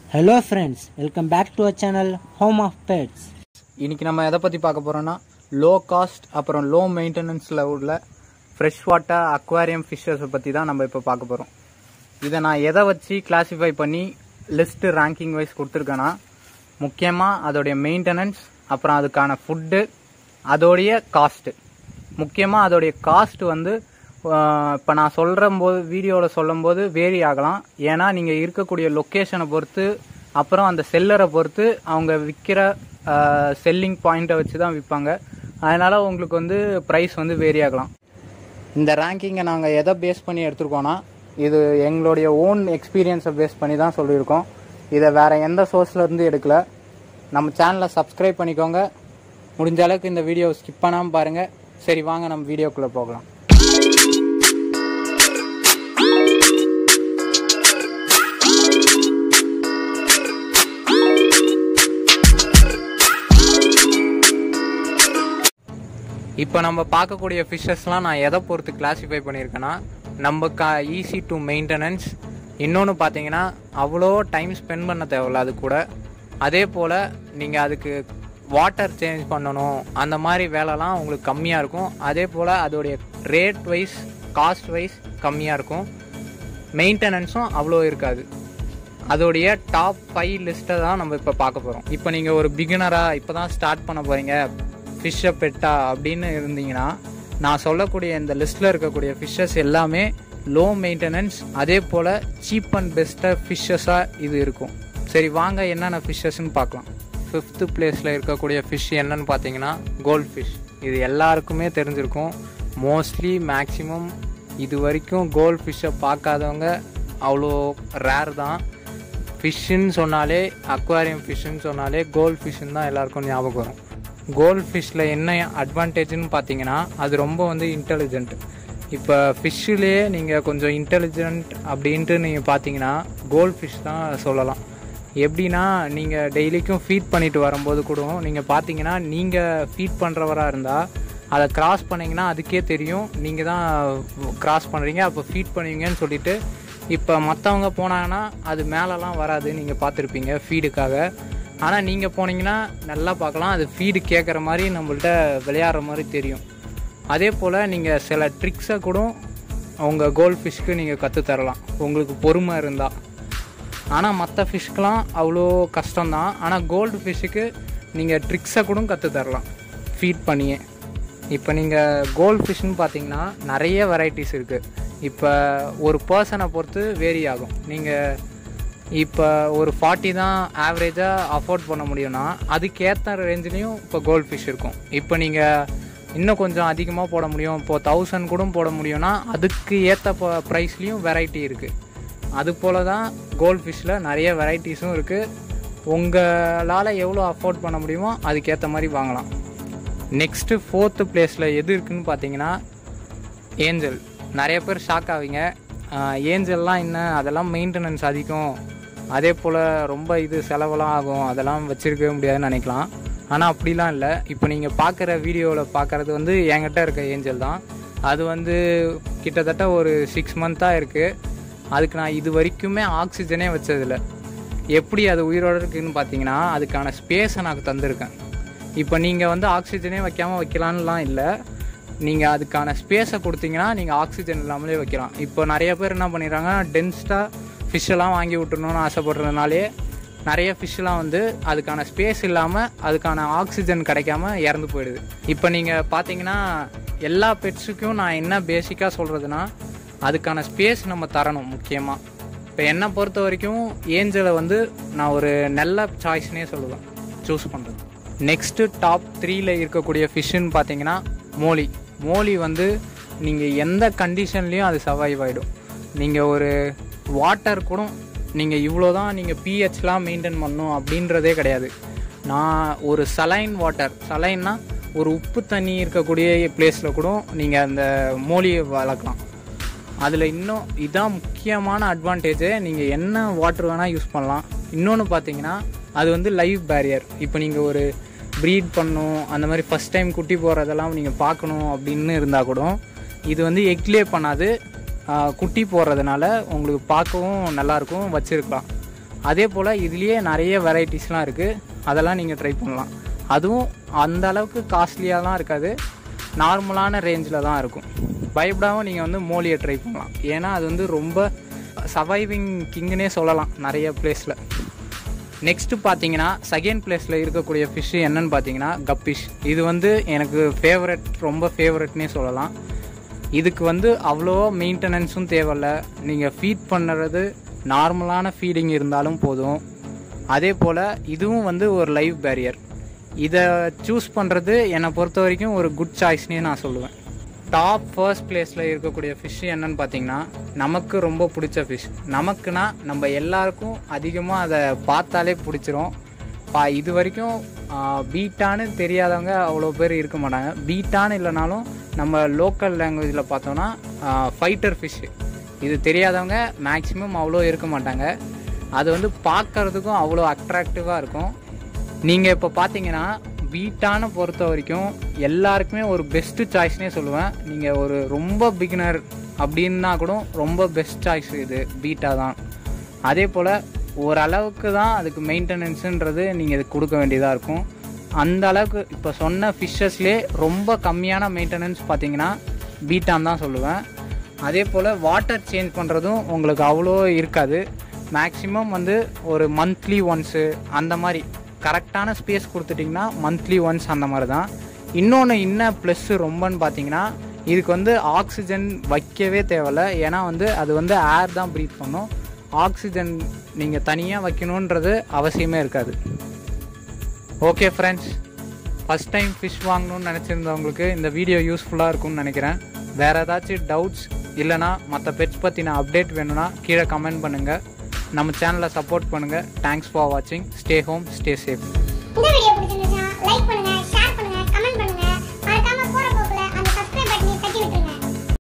Hello friends, welcome back to our channel Home of Pets. இன்னைக்கு நம்ம எதை பத்தி பார்க்க போறோம்னா லோ காஸ்ட் அப்புறம் லோ மெயின்டெனன்ஸ்ல உள்ள ஃப்ரெஷ் வாட்டர் அக்வாரியம் ஃபிஷஸ் பத்தி தான் நம்ம இப்போ பார்க்க போறோம். இதை நான் எதை வச்சு கிளாசிஃபை பண்ணி லிஸ்ட் ரேங்கிங் வைஸ் கொடுத்துருக்கேன்னா முக்கியமா அதோடைய மெயின்டெனன்ஸ், அப்புறம் அதுக்கான ஃபுட்டு, அதோடைய காஸ்ட். முக்கியமாக அதோடைய காஸ்ட் வந்து இப்போ நான் சொல்கிறம்போது வீடியோவில் சொல்லும்போது வேரி ஆகலாம். ஏன்னா நீங்கள் இருக்கக்கூடிய லொக்கேஷனை பொறுத்து, அப்புறம் அந்த செல்லரை பொறுத்து அவங்க விற்கிற செல்லிங் பாயிண்ட்டை வச்சு தான் விற்பாங்க. அதனால் உங்களுக்கு வந்து ப்ரைஸ் வந்து வேரி ஆகலாம். இந்த ரேங்கிங்கை நாங்கள் எதை பேஸ் பண்ணி எடுத்துருக்கோன்னா, இது எங்களுடைய ஓன் எக்ஸ்பீரியன்ஸை பேஸ் பண்ணி தான் சொல்லியிருக்கோம். இதை வேறு எந்த சோர்ஸ்லேருந்து எடுக்கல. நம்ம சேனலை சப்ஸ்கிரைப் பண்ணிக்கோங்க. முடிஞ்ச அளவுக்கு இந்த வீடியோவை ஸ்கிப் பண்ணாமல் பாருங்கள். சரி, வாங்க நம்ம வீடியோக்குள்ளே போகலாம். இப்போ நம்ம பார்க்கக்கூடிய ஃபிஷ்ஷஸ்லாம் நான் எதை பொறுத்து கிளாஸிஃபை பண்ணியிருக்கேன்னா, நம்ம ஈஸி டு மெயின்டெனன்ஸ். இன்னொன்று பார்த்தீங்கன்னா அவ்வளோ டைம் ஸ்பெண்ட் பண்ண தேவையில்ல அது கூட. அதே போல் நீங்கள் அதுக்கு வாட்டர் சேஞ்ச் பண்ணணும், அந்த மாதிரி வேலைலாம் உங்களுக்கு கம்மியாக இருக்கும். அதே போல் அதோடைய ரேட் வைஸ், காஸ்ட் வைஸ் கம்மியாக இருக்கும். மெயின்டெனன்ஸும் அவ்வளோ இருக்காது. அதோடைய டாப் 5 லிஸ்ட்டை தான் நம்ம இப்போ பார்க்க போகிறோம். இப்போ நீங்கள் ஒரு பிகினராக இப்போ தான் ஸ்டார்ட் பண்ண போகிறீங்க, ஃபிஷ்ஷை பெட்டா அப்படின்னு இருந்தீங்கன்னா, நான் சொல்லக்கூடிய இந்த லிஸ்ட்டில் இருக்கக்கூடிய ஃபிஷ்ஷஸ் எல்லாமே லோ மெயின்டெனன்ஸ், அதே போல் சீப் அண்ட் பெஸ்ட்டாக ஃபிஷ்ஷஸாக இது இருக்கும். சரி, வாங்க என்னென்ன ஃபிஷ்ஷஸ்ன்னு பார்க்கலாம். 5th பிளேஸில் இருக்கக்கூடிய ஃபிஷ் என்னன்னு பார்த்தீங்கன்னா கோல்ட் ஃபிஷ். இது எல்லாருக்குமே தெரிஞ்சிருக்கும். மோஸ்ட்லி மேக்ஸிமம் இது வரைக்கும் கோல்ட் ஃபிஷ்ஷை பார்க்காதவங்க அவ்வளோ ரேர் தான். ஃபிஷ்ஷுன்னு சொன்னாலே, அக்வாரியம் ஃபிஷ்ஷுன்னு சொன்னாலே கோல்ட் ஃபிஷ்ஷுன்னு தான் எல்லாருக்கும் ஞாபகம் வரும். கோல்ட் ஃபிஷ்ஷில் என்ன அட்வான்டேஜ்னு பார்த்தீங்கன்னா, அது ரொம்ப வந்து இன்டெலிஜென்ட். இப்போ ஃபிஷ்ஷுலேயே நீங்கள் கொஞ்சம் இன்டெலிஜென்ட் அப்படின்ட்டு நீங்கள் பார்த்தீங்கன்னா கோல்ட் ஃபிஷ் தான் சொல்லலாம். எப்படின்னா, நீங்கள் டெய்லிக்கும் ஃபீட் பண்ணிட்டு வரும்போது கூட நீங்கள் பார்த்தீங்கன்னா, நீங்கள் ஃபீட் பண்ணுறவராக இருந்தால் அதை கிராஸ் பண்ணிங்கன்னா அதுக்கே தெரியும் நீங்கள் தான் கிராஸ் பண்ணுறீங்க, அப்போ ஃபீட் பண்ணுவீங்கன்னு சொல்லிட்டு. இப்போ மற்றவங்க போனாங்கன்னா அது மேலெலாம் வராது, நீங்கள் பார்த்துருப்பீங்க ஃபீடுக்காக. ஆனால் நீங்கள் போனீங்கன்னா நல்லா பார்க்கலாம், அது ஃபீடு கேட்குற மாதிரி நம்மள்ட்ட விளையாடுற மாதிரி தெரியும். அதே போல் நீங்கள் சில ட்ரிக்ஸை கூட உங்கள் கோல்ட் ஃபிஷ்க்கு நீங்கள் கற்றுத்தரலாம், உங்களுக்கு பொறுமை இருந்தால். ஆனால் மற்ற ஃபிஷ்க்கெலாம் அவ்வளோ கஷ்டம்தான். ஆனால் கோல்டு ஃபிஷ்ஷுக்கு நீங்கள் ட்ரிக்ஸை கூட கற்றுத்தரலாம் ஃபீட் பண்ணியே. இப்போ நீங்கள் கோல்ட் ஃபிஷ்ஷுன்னு பார்த்தீங்கன்னா நிறைய வெரைட்டிஸ் இருக்குது. இப்போ ஒரு பர்சனை பொறுத்து வேரி ஆகும். நீங்கள் இப்போ ஒரு 40 தான் ஆவரேஜாக அஃபோர்ட் பண்ண முடியும்னா அதுக்கேற்ற ரேஞ்சிலையும் இப்போ கோல்ட் ஃபிஷ் இருக்கும். இப்போ நீங்கள் இன்னும் கொஞ்சம் அதிகமாக போட முடியும், இப்போது 1000 கூட போட முடியும்னா அதுக்கு ஏற்ற ப்ரைஸ்லேயும் வெரைட்டி இருக்குது. அது போல் தான் கோல்ட் ஃபிஷ்ஷில் நிறைய வெரைட்டிஸும் இருக்குது. உங்களால் எவ்வளோ அஃபோர்ட் பண்ண முடியுமோ அதுக்கேற்ற மாதிரி வாங்கலாம். நெக்ஸ்ட்டு 4th பிளேஸில் எது இருக்குதுன்னு பார்த்தீங்கன்னா ஏஞ்சல். நிறைய பேர் ஷாக் ஆவீங்க, ஏஞ்சல்லாம் என்ன, அதெல்லாம் மெயின்டெனன்ஸ் அதிகம், அதே போல் ரொம்ப இது செலவெல்லாம் ஆகும், அதெல்லாம் வச்சுருக்கவே முடியாதுன்னு நினைக்கலாம். ஆனால் அப்படிலாம் இல்லை. இப்போ நீங்கள் பார்க்குற வீடியோவில் பார்க்குறது வந்து என்கிட்ட இருக்க ஏஞ்சல் தான். அது வந்து கிட்டத்தட்ட ஒரு 6 மந்த்தாக இருக்குது. அதுக்கு நான் இது வரைக்குமே ஆக்சிஜனே வச்சதில்லை. எப்படி அது உயிரோடு இருக்குதுன்னு பார்த்தீங்கன்னா, அதுக்கான ஸ்பேஸை நான் தந்திருக்கேன். இப்போ நீங்கள் வந்து ஆக்சிஜனே வைக்காமல் வைக்கலான்லாம் இல்லை, நீங்கள் அதுக்கான ஸ்பேஸை கொடுத்தீங்கன்னா நீங்கள் ஆக்சிஜன் இல்லாமலே வைக்கலாம். இப்போ நிறைய பேர் என்ன பண்ணிடுறாங்க, டென்ஸ்டாக ஃபிஷ்ஷெல்லாம் வாங்கி விட்டுறணும்னு ஆசைப்படுறதுனாலே நிறைய ஃபிஷ்ஷெலாம் வந்து அதுக்கான ஸ்பேஸ் இல்லாமல் அதுக்கான ஆக்சிஜன் கிடைக்காம இறந்து போயிடுது. இப்போ நீங்கள் பார்த்தீங்கன்னா எல்லா பெட்ஸுக்கும் நான் என்ன பேசிக்காக சொல்கிறதுனா, அதுக்கான ஸ்பேஸ் நம்ம தரணும் முக்கியமாக. இப்போ என்னை பொறுத்த வரைக்கும் ஏஞ்சலை வந்து நான் ஒரு நல்ல சாய்ஸ்னே சொல்லுவேன் சூஸ் பண்ணுறது. நெக்ஸ்ட்டு டாப் 3ல் இருக்கக்கூடிய ஃபிஷ்ஷுன்னு பார்த்தீங்கன்னா மோலி. மோலி வந்து நீங்கள் எந்த கண்டிஷன்லேயும் அது சர்வைவ் ஆகிடும். நீங்கள் ஒரு வாட்டர் கூட நீங்கள் இவ்வளோ தான் நீங்கள் பிஹெச்லாம் மெயின்டைன் பண்ணணும் அப்படின்றதே கிடையாது. நான் ஒரு சலைன் வாட்டர், சலைன்னா ஒரு உப்பு தண்ணி இருக்கக்கூடிய பிளேஸில் கூட நீங்கள் அந்த மோலியை வளர்க்கலாம். அதில் இன்னும் இதான் முக்கியமான அட்வான்டேஜு, நீங்கள் என்ன வாட்டர் வேணால் யூஸ் பண்ணலாம். இன்னொன்று பார்த்தீங்கன்னா அது வந்து லைவ் பேரியர். இப்போ நீங்கள் ஒரு ப்ரீட் பண்ணணும், அந்த மாதிரி ஃபஸ்ட் டைம் குட்டி போடுறதெல்லாம் நீங்கள் பார்க்கணும் அப்படின்னு இருந்தால் கூட இது வந்து எக்லே பண்ணாது, குட்டி போடுறதுனால உங்களுக்கு பார்க்கவும் நல்லாயிருக்கும், வச்சுருக்கலாம். அதே போல் இதுலேயே நிறைய வெரைட்டிஸ்லாம் இருக்குது, அதெல்லாம் நீங்கள் ட்ரை பண்ணலாம். அதுவும் அந்த அளவுக்கு காஸ்ட்லியாலாம் இருக்காது, நார்மலான ரேஞ்சில் தான் இருக்கும். பயப்படாமல் நீங்கள் வந்து மோலியை ட்ரை பண்ணலாம். ஏன்னா அது வந்து ரொம்ப சர்வைவிங் கிங்குன்னே சொல்லலாம் நிறைய பிளேஸில். நெக்ஸ்ட்டு பார்த்தீங்கன்னா செகண்ட் பிளேஸில் இருக்கக்கூடிய ஃபிஷ்ஷு என்னன்னு பார்த்தீங்கன்னா கப்பீஸ். இது வந்து எனக்கு ஃபேவரட், ரொம்ப ஃபேவரட்னே சொல்லலாம். இதுக்கு வந்து அவ்வளோ மெயின்டெனன்ஸும் தேவையில்லை. நீங்கள் ஃபீட் பண்ணுறது நார்மலான ஃபீடிங் இருந்தாலும் போதும். அதே போல் இதுவும் வந்து ஒரு லைவ் பேரியர். இதை சூஸ் பண்ணுறது என்னை பொறுத்த வரைக்கும் ஒரு குட் சாய்ஸ்னே நான் சொல்லுவேன். டாப் ஃபர்ஸ்ட் பிளேஸில் இருக்கக்கூடிய ஃபிஷ்ஷு என்னன்னு பார்த்தீங்கன்னா நமக்கு ரொம்ப பிடிச்ச ஃபிஷ். நமக்குன்னா நம்ம எல்லாருக்கும் அதிகமாக அதை பார்த்தாலே பிடிச்சிரும். இது வரைக்கும் பீட்டான்னு தெரியாதவங்க அவ்வளோ பேர் இருக்க மாட்டாங்க. பீட்டான்னு இல்லைனாலும் நம்ம லோக்கல் லாங்குவேஜில் பார்த்தோன்னா ஃபைட்டர் ஃபிஷ்ஷு, இது தெரியாதவங்க மேக்ஸிமம் அவ்வளோ இருக்க மாட்டாங்க. அது வந்து பார்க்குறதுக்கும் அவ்வளோ அட்ராக்டிவாக இருக்கும். நீங்கள் இப்போ பார்த்தீங்கன்னா பீட்டானை பொறுத்த வரைக்கும் எல்லாருக்குமே ஒரு பெஸ்ட்டு சாய்ஸ்னே சொல்லுவேன். நீங்கள் ஒரு ரொம்ப பிகினர் அப்படின்னா கூட ரொம்ப பெஸ்ட் சாய்ஸ் இது பீட்டா தான். அதே போல் ஓரளவுக்கு தான் அதுக்கு மெயின்டெனன்ஸுன்றது நீங்கள் இது கொடுக்க வேண்டியதாக இருக்கும். அந்த அளவுக்கு இப்போ சொன்ன ஃபிஷ்ஷஸ்லேயே ரொம்ப கம்மியான மெயின்டெனன்ஸ் பார்த்தீங்கன்னா பீட்டான் தான் சொல்லுவேன். அதே போல் வாட்டர் சேஞ்ச் பண்ணுறதும் உங்களுக்கு அவ்வளோ இருக்காது. மேக்ஸிமம் வந்து ஒரு மந்த்லி ஒன்ஸு அந்த மாதிரி கரெக்டான ஸ்பேஸ் கொடுத்துட்டிங்கன்னா மந்த்லி ஒன்ஸ் அந்த மாதிரி தான். இன்னொன்று என்ன ப்ளஸ்ஸு ரொம்பன்னு பார்த்தீங்கன்னா இதுக்கு வந்து ஆக்சிஜன் வைக்கவே தேவையில்லை. ஏன்னா வந்து அது வந்து ஏர் தான் ப்ரீத் பண்ணும். ஆக்சிஜன் நீங்கள் தனியாக வைக்கணுன்றது அவசியமே இருக்காது. Okay friends, first time fish வாங்கணும்னு நினச்சிருந்தவங்களுக்கு இந்த வீடியோ யூஸ்ஃபுல்லாக இருக்கும்னு நினைக்கிறேன். வேறு ஏதாச்சும் டவுட்ஸ் இல்லைனா மற்ற பெட்ஸ் பற்றின அப்டேட் வேணும்னா கீழே கமெண்ட் பண்ணுங்கள். நம்ம சேனலை சப்போர்ட் பண்ணுங்கள். தேங்க்ஸ் ஃபார் வாட்சிங். Stay home, stay safe.